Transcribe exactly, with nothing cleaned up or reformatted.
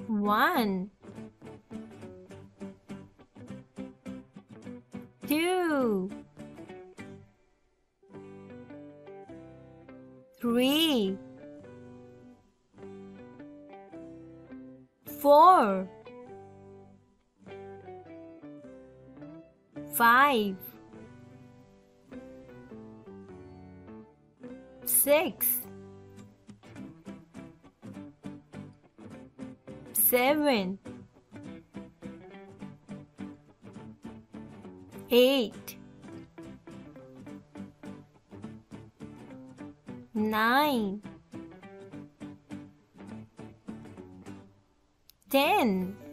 One, two, three, four, five, six, seven, eight, nine, ten.